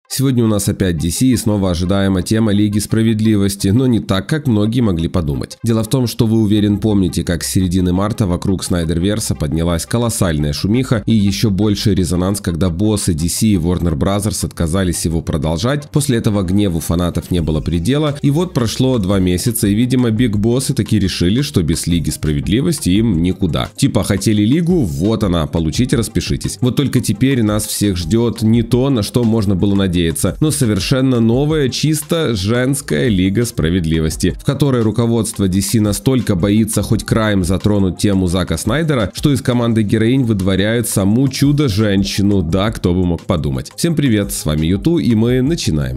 Сегодня у нас опять DC и снова ожидаема тема Лиги Справедливости, но не так, как многие могли подумать. Дело в том, что вы, уверен, помните, как с середины марта вокруг Снайдерверса поднялась колоссальная шумиха и еще больший резонанс, когда боссы DC и Warner Bros. Отказались его продолжать. После этого гневу фанатов не было предела, и вот прошло 2 месяца, и, видимо, биг-боссы таки решили, что без Лиги Справедливости им никуда. Типа, хотели Лигу, вот она, получите, распишитесь. Вот только теперь нас всех ждет не то, на что можно было надеяться, но совершенно новая, чисто женская Лига Справедливости, в которой руководство DC настолько боится хоть краем затронуть тему Зака Снайдера, что из команды героинь выдворяют саму Чудо-женщину, да, кто бы мог подумать. Всем привет, с вами Юту, и мы начинаем.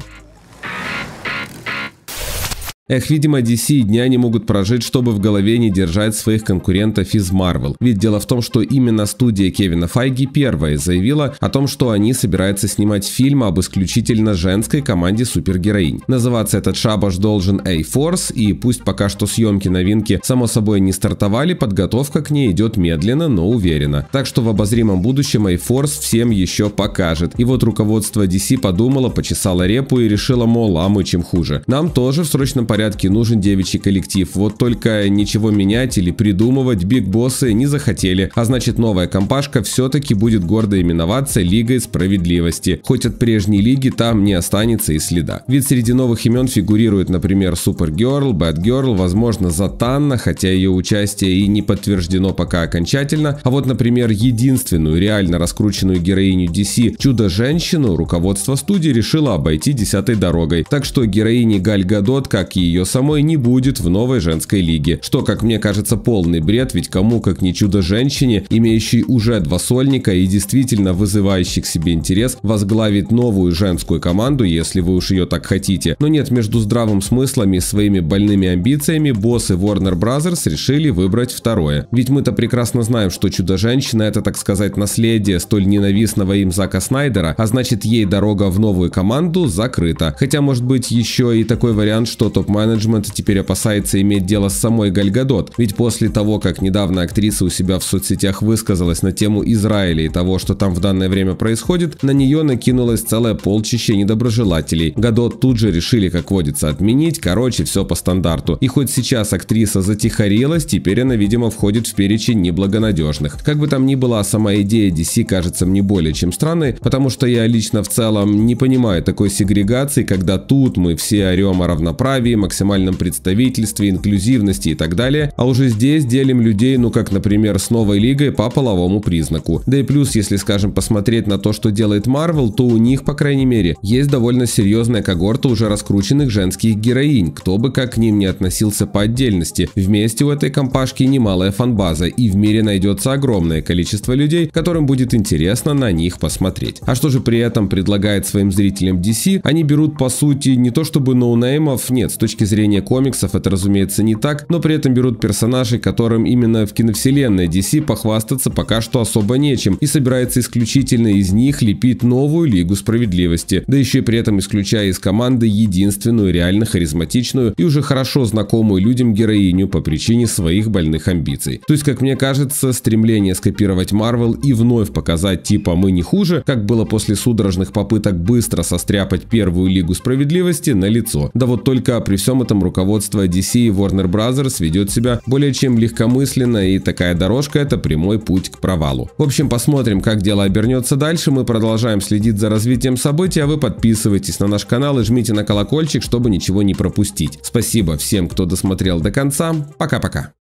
Видимо, DC дня не могут прожить, чтобы в голове не держать своих конкурентов из Marvel. Ведь дело в том, что именно студия Кевина Файги первая заявила о том, что они собираются снимать фильм об исключительно женской команде супергероинь. Называться этот шабаш должен A-Force, и пусть пока что съемки новинки само собой не стартовали, подготовка к ней идет медленно, но уверенно. Так что в обозримом будущем A-Force всем еще покажет. И вот руководство DC подумало, почесало репу и решило, мол, а мы чем хуже. Нам тоже в срочном порядке нужен девичий коллектив, вот только ничего менять или придумывать биг-боссы не захотели, а значит новая компашка все-таки будет гордо именоваться Лигой Справедливости, хоть от прежней лиги там не останется и следа. Ведь среди новых имен фигурирует, например, Супергерл, Бэтгерл, возможно, Затанна, хотя ее участие и не подтверждено пока окончательно, а вот, например, единственную реально раскрученную героиню DC Чудо-женщину руководство студии решило обойти 10-й дорогой, так что героини Галь Гадот, как и ее самой, не будет в новой женской лиге. Что, как мне кажется, полный бред, ведь кому как не Чудо-женщине, имеющей уже 2 сольника и действительно вызывающей к себе интерес, возглавить новую женскую команду, если вы уж ее так хотите. Но нет, между здравым смыслом и своими больными амбициями боссы Warner Bros. Решили выбрать второе. Ведь мы-то прекрасно знаем, что Чудо-женщина — это, так сказать, наследие столь ненавистного им Зака Снайдера, а значит ей дорога в новую команду закрыта. Хотя может быть еще и такой вариант, что топ-менеджмент теперь опасается иметь дело с самой Галь Гадот, ведь после того, как недавно актриса у себя в соцсетях высказалась на тему Израиля и того, что там в данное время происходит, на нее накинулось целое полчище недоброжелателей. Гадот тут же решили, как водится, отменить, короче, все по стандарту. И хоть сейчас актриса затихарилась, теперь она, видимо, входит в перечень неблагонадежных. Как бы там ни было, а сама идея DC кажется мне более чем странной, потому что я лично в целом не понимаю такой сегрегации, когда тут мы все орем о равноправии, максимальном представительстве, инклюзивности и так далее, а уже здесь делим людей, ну как, например, с новой лигой по половому признаку. Да и плюс, если, скажем, посмотреть на то, что делает Marvel, то у них, по крайней мере, есть довольно серьезная когорта уже раскрученных женских героинь, кто бы как к ним не относился по отдельности. Вместе у этой компашки немалая фанбаза, и в мире найдется огромное количество людей, которым будет интересно на них посмотреть. А что же при этом предлагает своим зрителям DC? Они берут, по сути, не то чтобы ноунеймов, нет, с точки зрения комиксов это, разумеется, не так, но при этом берут персонажей, которым именно в киновселенной DC похвастаться пока что особо нечем, и собирается исключительно из них лепить новую Лигу Справедливости, да еще и при этом исключая из команды единственную реально харизматичную и уже хорошо знакомую людям героиню по причине своих больных амбиций. То есть, как мне кажется, стремление скопировать Marvel и вновь показать типа мы не хуже, как было после судорожных попыток быстро состряпать первую Лигу Справедливости, налицо. Да вот только при всем этом руководство DC и Warner Bros. Ведет себя более чем легкомысленно, и такая дорожка — это прямой путь к провалу. В общем, посмотрим, как дело обернется дальше. Мы продолжаем следить за развитием событий, а вы подписывайтесь на наш канал и жмите на колокольчик, чтобы ничего не пропустить. Спасибо всем, кто досмотрел до конца. Пока-пока.